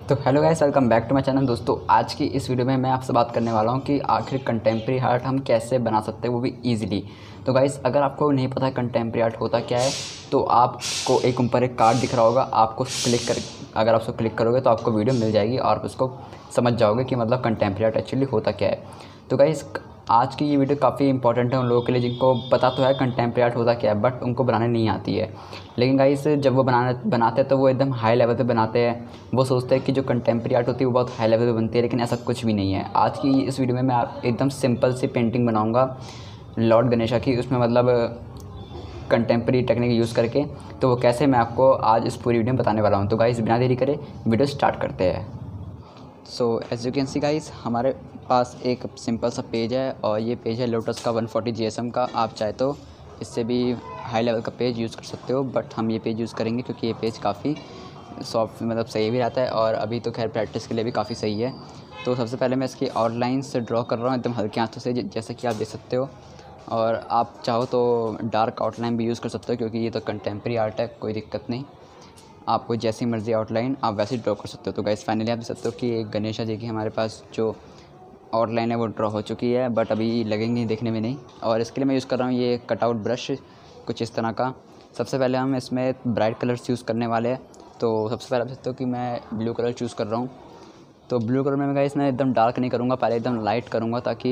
तो hello guys, welcome back to my channel. दोस्तों, आज की इस वीडियो में मैं आपसे बात करने वाला हूं कि आखिर कंटेम्प्रेरी आर्ट हम कैसे बना सकते हैं, वो भी इजीली। तो गाइस, अगर आपको नहीं पता कंटेम्प्रेरी आर्ट होता क्या है, तो आपको एक ऊपर एक कार्ड दिख रहा होगा, आपको क्लिक कर अगर आप उसको क्लिक करोगे तो आपको वीडियो मिल जाएगी और आप उसको समझ जाओगे कि मतलब कंटेम्प्रेरी आर्ट एक्चुअली होता क्या है। तो गाइस, आज की ये वीडियो काफ़ी इंपॉर्टेंट है उन लोगों के लिए जिनको पता तो है कंटेम्प्रेरी आर्ट होता क्या है, बट उनको बनाने नहीं आती है। लेकिन गाइस, जब वो बनाते हैं तो वो एकदम हाई लेवल पे बनाते हैं। वो सोचते हैं कि जो कंटेम्प्रेरी आर्ट होती है वो बहुत हाई लेवल पे बनती है, लेकिन ऐसा कुछ भी नहीं है। आज की इस वीडियो में मैं एकदम सिंपल सी पेंटिंग बनाऊँगा लॉर्ड गणेशा की, उसमें मतलब कंटेम्प्रेरी टेक्निक यूज़ करके। तो वो कैसे, मैं आपको आज इस पूरी वीडियो में बताने वाला हूँ। तो गाइस, बिना देरी करे वीडियो स्टार्ट करते हैं। So as you can see guys, हमारे पास एक सिंपल सा पेज है और ये पेज है लोटस का 140 GSM का। आप चाहे तो इससे भी हाई लेवल का पेज यूज़ कर सकते हो, बट हम ये पेज यूज़ करेंगे क्योंकि ये पेज काफ़ी सॉफ्ट, मतलब सही भी रहता है और अभी तो खैर प्रैक्टिस के लिए भी काफ़ी सही है। तो सबसे पहले मैं इसकी आउटलाइंस ड्रॉ कर रहा हूँ एकदम हल्के हाथों से, जैसे कि आप देख सकते हो। और आप चाहो तो डार्क आउटलाइन भी यूज़ कर सकते हो क्योंकि ये तो कंटेम्प्रेरी आर्ट है, कोई दिक्कत नहीं। आपको जैसी मर्ज़ी आउटलाइन आप वैसे ड्रॉ कर सकते हो। तो गाइस, फाइनली आप देख सकते हो कि एक गणेशा जी की हमारे पास जो आउटलाइन है वो ड्रॉ हो चुकी है, बट अभी लगेंगी देखने में नहीं। और इसके लिए मैं यूज़ कर रहा हूँ ये कटआउट ब्रश, कुछ इस तरह का। सबसे पहले हम इसमें ब्राइट कलर्स यूज़ करने वाले हैं। तो सबसे पहले आप सकते हो कि मैं ब्लू कलर चूज़ कर रहा हूँ। तो ब्लू कलर में गाइस मैं एकदम डार्क नहीं करूँगा, पहले एकदम लाइट करूँगा ताकि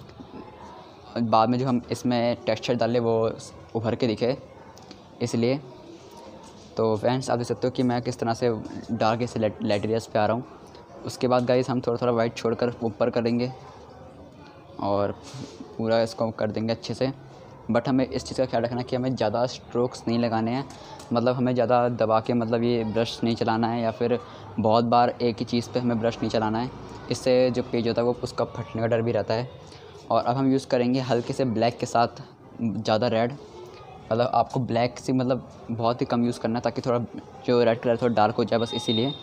बाद में जो हम इसमें टेक्सचर डालें वो उभर के दिखे, इसलिए। तो फ्रेंड्स, आप देख सकते हो कि मैं किस तरह से डार्क से लाइट एरियाज़ पे आ रहा हूँ। उसके बाद गाइस हम थोड़ा थोड़ा वाइट छोड़कर ऊपर करेंगे और पूरा इसको कर देंगे अच्छे से। बट हमें इस चीज़ का ख्याल रखना है कि हमें ज़्यादा स्ट्रोक्स नहीं लगाने हैं, मतलब हमें ज़्यादा दबा के मतलब ये ब्रश नहीं चलाना है, या फिर बहुत बार एक ही चीज़ पे हमें ब्रश नहीं चलाना है। इससे जो पेज होता है वो उसका फटने का डर भी रहता है। और अब हम यूज़ करेंगे हल्के से ब्लैक के साथ ज़्यादा रेड, मतलब आपको ब्लैक से मतलब बहुत ही कम यूज़ करना है ताकि थोड़ा जो रेड कलर थोड़ा डार्क हो जाए, बस इसीलिए।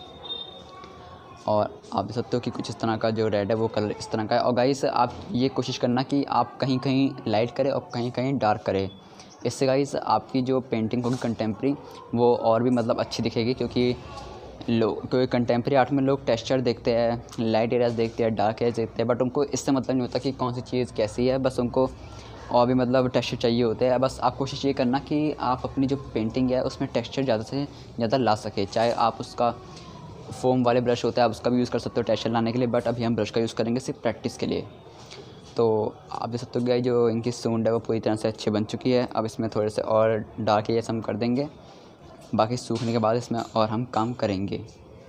और आप देख सकते हो कि कुछ इस तरह का जो रेड है वो कलर इस तरह का है। और गाइस, आप ये कोशिश करना कि आप कहीं कहीं लाइट करें और कहीं कहीं डार्क करें। इससे गाइस आपकी जो पेंटिंग होगी कंटेम्प्रेरी वो और भी मतलब अच्छी दिखेगी, क्योंकि कंटेम्प्रेरी आर्ट में लोग टेक्सचर देखते हैं, लाइट एरियाज देखते हैं, डार्क एरियाज देखते हैं, बट उनको इससे मतलब नहीं होता कि कौन सी चीज़ कैसी है, बस उनको और भी मतलब टेक्सचर चाहिए होते हैं। बस आप कोशिश ये करना कि आप अपनी जो पेंटिंग है उसमें टेक्सचर ज़्यादा से ज़्यादा ला सके। चाहे आप उसका फ़ोम वाले ब्रश होते हैं, आप उसका भी यूज़ कर सकते हो टेक्सचर लाने के लिए, बट अभी हम ब्रश का यूज़ करेंगे सिर्फ प्रैक्टिस के लिए। तो आप देख सकते हो गाइस, जो इनकी सूंड है वो पूरी तरह से अच्छी बन चुकी है। अब इसमें थोड़े से और डार्क एरियाज हम कर देंगे, बाकी सूखने के बाद इसमें और हम काम करेंगे।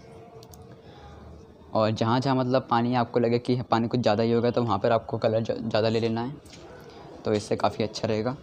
और जहाँ जहाँ मतलब पानी आपको लगे कि पानी कुछ ज़्यादा ही होगा, तो वहाँ पर आपको कलर ज़्यादा ले लेना है, तो इससे काफ़ी अच्छा रहेगा।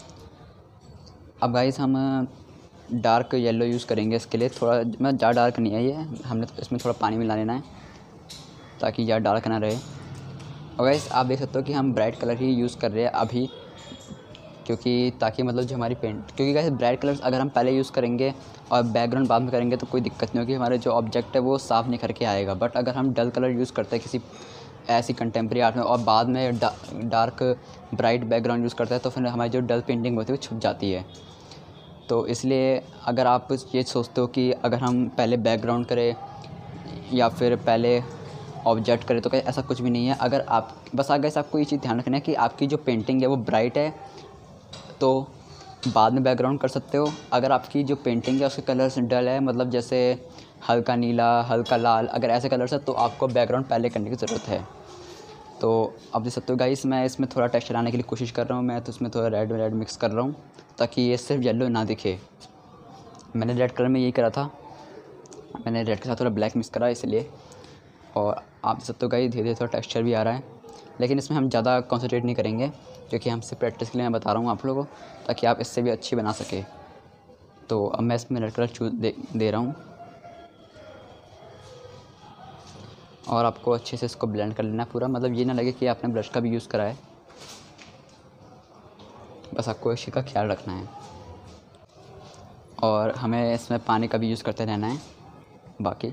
अब गाइस, हम डार्क येलो यूज़ करेंगे इसके लिए। थोड़ा मतलब ज़्यादा डार्क नहीं है ये, हमने तो इसमें थोड़ा पानी मिला लेना है ताकि ज़्यादा डार्क ना रहे। और गाइस, आप देख सकते हो कि हम ब्राइट कलर ही यूज़ कर रहे हैं अभी, क्योंकि ताकि मतलब जो हमारी क्योंकि गाइस ब्राइट कलर्स अगर हम पहले यूज़ करेंगे और बैकग्राउंड बाद में करेंगे तो कोई दिक्कत नहीं होगी, हमारे जो ऑब्जेक्ट है वो साफ़ निखर के आएगा। बट अगर हम डल कलर यूज़ करते हैं किसी ऐसी कंटेम्प्रेरी आर्ट में और बाद में डार्क ब्राइट बैकग्राउंड यूज़ करते हैं, तो फिर हमारी जो डल पेंटिंग होती है वो छुप जाती है। तो इसलिए अगर आप ये सोचते हो कि अगर हम पहले बैकग्राउंड करें या फिर पहले ऑब्जेक्ट करें, तो ऐसा कुछ भी नहीं है। अगर आप बस अगर आपको ये चीज़ ध्यान रखना है कि आपकी जो पेंटिंग है वो ब्राइट है तो बाद में बैकग्राउंड कर सकते हो। अगर आपकी जो पेंटिंग है उसके कलर्स डल है, मतलब जैसे हल्का नीला, हल्का लाल, अगर ऐसे कलर्स है तो आपको बैकग्राउंड पहले करने की ज़रूरत है। तो आप देख सकते हो गाइस, मैं इसमें थोड़ा टेक्सचर लाने के लिए कोशिश कर रहा हूँ। मैं तो इसमें थोड़ा रेड मिक्स कर रहा हूँ ताकि ये सिर्फ येलो ना दिखे। मैंने रेड कलर में यही करा था, मैंने रेड के साथ थोड़ा ब्लैक मिक्स करा इसलिए। और आप देख सकते हो गाइस, धीरे धीरे थोड़ा टेक्सचर भी आ रहा है, लेकिन इसमें हम ज़्यादा कंसंट्रेट नहीं करेंगे क्योंकि हम सिर्फ प्रैक्टिस के लिए मैं बता रहा हूँ आप लोगों को, ताकि आप इससे भी अच्छी बना सके। तो अब मैं इसमें रेड कलर दे रहा हूँ और आपको अच्छे से इसको ब्लेंड कर लेना है पूरा, मतलब ये ना लगे कि आपने ब्रश का भी यूज़ करा है, बस आपको इसी का ख्याल रखना है। और हमें इसमें पानी का भी यूज़ करते रहना है। बाकी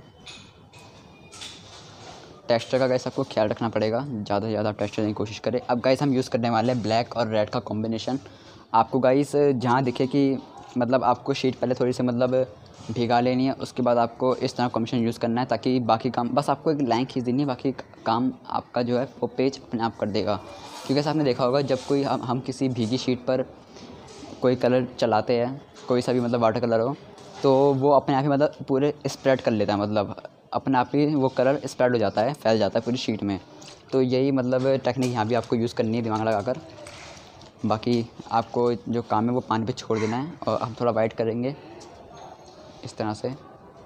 टेक्सचर का गाइस आपको ख्याल रखना पड़ेगा, ज़्यादा से ज़्यादा टेक्सचर देने की कोशिश करें। अब गाइस, हम यूज़ करने वाले हैं ब्लैक और रेड का कॉम्बिनेशन। आपको गाइस जहाँ दिखे कि मतलब आपको शीट पहले थोड़ी सी मतलब भिगा लेनी है। उसके बाद आपको इस तरह कॉम्बिनेशन यूज़ करना है ताकि बाकी काम, बस आपको एक लाइन खींच देनी है, बाकी काम आपका जो है वो पेज अपने आप कर देगा। क्योंकि ऐसा आपने देखा होगा जब कोई हम किसी भीगी शीट पर कोई कलर चलाते हैं, कोई सा भी मतलब वाटर कलर हो, तो वो अपने आप ही मतलब पूरे स्प्रेड कर लेता है, मतलब अपने आप ही वो कलर स्प्रेड हो जाता है, फैल जाता है पूरी शीट में। तो यही मतलब टेक्निक यहाँ भी आपको यूज़ करनी है दिमाग लगाकर। बाकी आपको जो काम है वो पानी पे छोड़ देना है और हम थोड़ा वाइट करेंगे इस तरह से।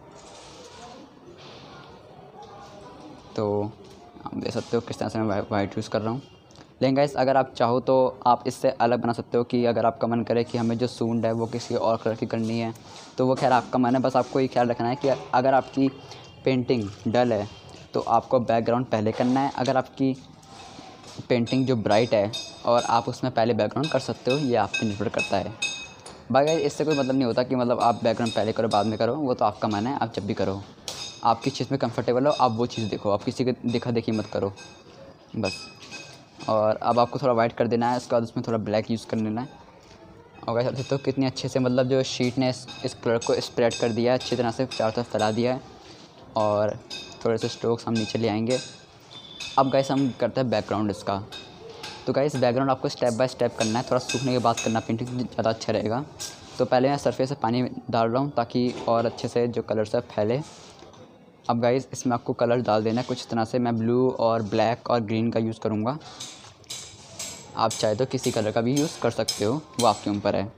तो आप देख सकते हो किस तरह से मैं वाइट यूज़ कर रहा हूँ। लेकिन गाइस अगर आप चाहो तो आप इससे अलग बना सकते हो कि अगर आपका मन करे कि हमें जो सूंड है वो किसी और कलर की करनी है तो वो खैर आपका मन है। बस आपको ये ख्याल रखना है कि अगर आपकी पेंटिंग डल है तो आपको बैकग्राउंड पहले करना है। अगर आपकी पेंटिंग जो ब्राइट है और आप उसमें पहले बैकग्राउंड कर सकते हो, ये आप पे निर्भर करता है। बाकी इससे कोई मतलब नहीं होता कि मतलब आप बैकग्राउंड पहले करो बाद में करो, वो तो आपका मन है, आप जब भी करो। आप किस चीज़ में कंफर्टेबल हो आप वो चीज़ देखो, आप किसी की देखा देखी मत करो बस। और अब आपको थोड़ा वाइट कर देना है, उसके बाद उसमें थोड़ा ब्लैक यूज़ कर लेना है। और वैसे तो कितनी अच्छे से मतलब जो शीट ने इस कलर को स्प्रेड कर दिया है, अच्छी तरह से चारों तरफ फैला दिया है। और थोड़े से स्ट्रोक्स हम नीचे ले आएंगे। अब गाइस हम करते हैं बैकग्राउंड इसका। तो गाइस बैकग्राउंड आपको स्टेप बाय स्टेप करना है, थोड़ा सूखने के बाद करना, पेंटिंग ज़्यादा अच्छा रहेगा। तो पहले मैं सरफेस से पानी डाल रहा हूँ ताकि और अच्छे से जो कलर से फैले। अब गाइस इसमें आपको कलर डाल देना है कुछ तरह से। मैं ब्लू और ब्लैक और ग्रीन का यूज़ करूँगा, आप चाहे तो किसी कलर का भी यूज़ कर सकते हो, वो आपके ऊपर है।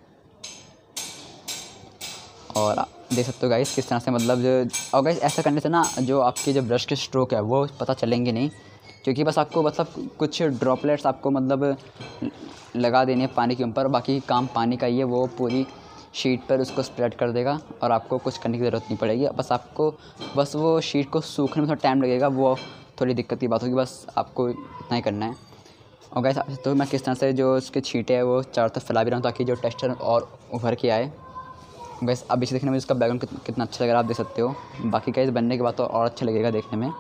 और आप देख सकते हो गाइस किस तरह से मतलब और गाइस ऐसा करने से ना जो आपके जो ब्रश के स्ट्रोक है वो पता चलेंगे नहीं, क्योंकि बस आपको मतलब कुछ ड्रॉपलेट्स आपको मतलब लगा देनी है पानी के ऊपर। बाकी काम पानी का ही है, वो पूरी शीट पर उसको स्प्रेड कर देगा और आपको कुछ करने की ज़रूरत नहीं पड़ेगी। बस वो शीट को सूखने में थोड़ा टाइम लगेगा, वो थोड़ी दिक्कत की बात होगी, बस आपको इतना ही करना है। और गाइस तो मैं किस तरह से जो उसके छींटे हैं वो चारों तरफ फैला भी रहा हूँ ताकि जो टेक्सचर और उभर के आए। गाइस अब इसे देखने में इसका बैकग्राउंड कितना अच्छा लग रहा है आप देख सकते हो। बाकी गाइस बनने के बाद तो और अच्छा लगेगा देखने में।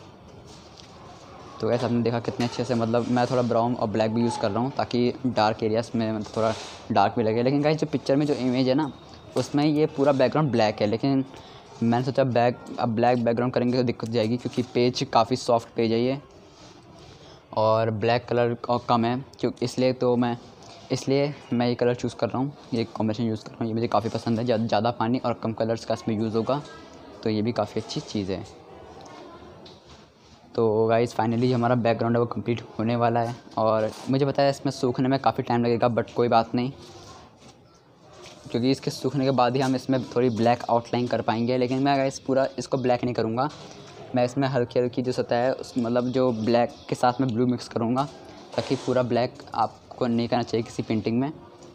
तो गाइस आपने देखा कितने अच्छे से मतलब मैं थोड़ा ब्राउन और ब्लैक भी यूज़ कर रहा हूँ ताकि डार्क एरियाज़ में मतलब थोड़ा डार्क भी लगे। लेकिन गाइस जो पिक्चर में जो इमेज है ना उसमें ये पूरा बैकग्राउंड ब्लैक है, लेकिन मैंने सोचा अब ब्लैक बैकग्राउंड करेंगे तो दिक्कत जाएगी, क्योंकि पेज काफ़ी सॉफ्ट पेज है ये और ब्लैक कलर कम है, क्योंकि इसलिए मैं ये कलर चूज़ कर रहा हूँ, ये कॉम्बिनेशन यूज़ कर रहा हूँ। ये मुझे काफ़ी पसंद है, ज़्यादा पानी और कम कलर्स का इसमें यूज़ होगा, तो ये भी काफ़ी अच्छी चीज़ है। तो गाइस फाइनली हमारा बैकग्राउंड है वो कंप्लीट होने वाला है। और मुझे पता है इसमें सूखने में काफ़ी टाइम लगेगा, बट कोई बात नहीं, क्योंकि इसके सूखने के बाद ही हम इसमें थोड़ी ब्लैक आउटलाइन कर पाएंगे। लेकिन मैं गाइस पूरा इसको ब्लैक नहीं करूँगा, मैं इसमें हल्की हल्की जो सतह है उस मतलब जो ब्लैक के साथ में ब्लू मिक्स करूँगा, ताकि पूरा ब्लैक आपको नहीं करना चाहिए किसी पेंटिंग में।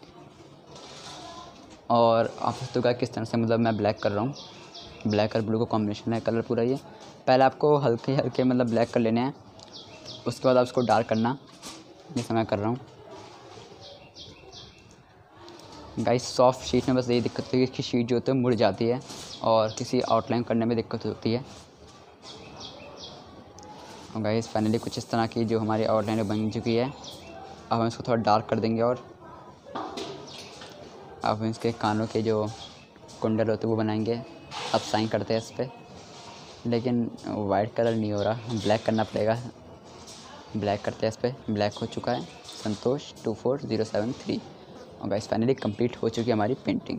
और आप तो क्या किस तरह से मतलब मैं ब्लैक कर रहा हूँ, ब्लैक और ब्लू का कॉम्बिनेशन है कलर पूरा ये। पहले आपको हल्के हल्के मतलब ब्लैक कर लेने हैं, उसके बाद आप उसको डार्क करना, जैसे मैं कर रहा हूँ। गाइस सॉफ्ट शीट में बस यही दिक्कत होती है कि शीट जो होती है मुड़ जाती है और किसी आउटलाइन करने में दिक्कत होती है। और गाइस फाइनली कुछ इस तरह की जो हमारी आउटलाइन बन चुकी है। अब हम इसको थोड़ा डार्क कर देंगे और अब हम इसके कानों के जो कुंडल होते हैं वो बनाएंगे। अब साइन करते हैं इस पर, लेकिन वाइट कलर नहीं हो रहा, ब्लैक करना पड़ेगा। ब्लैक करते हैं इस पर, ब्लैक हो चुका है, संतोष 24073। और गाइस फाइनली कंप्लीट हो चुकी है हमारी पेंटिंग।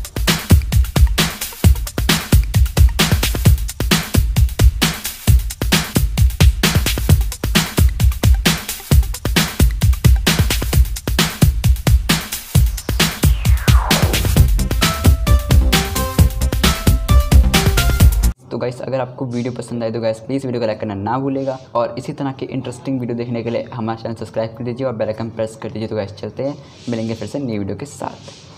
तो गाइस अगर आपको वीडियो पसंद आए तो गाइस प्लीज़ वीडियो को लाइक करना ना भूलेगा, और इसी तरह के इंटरेस्टिंग वीडियो देखने के लिए हमारा चैनल सब्सक्राइब कर दीजिए और बेल आइकन प्रेस कर दीजिए। तो गाइस चलते हैं, मिलेंगे फिर से नई वीडियो के साथ।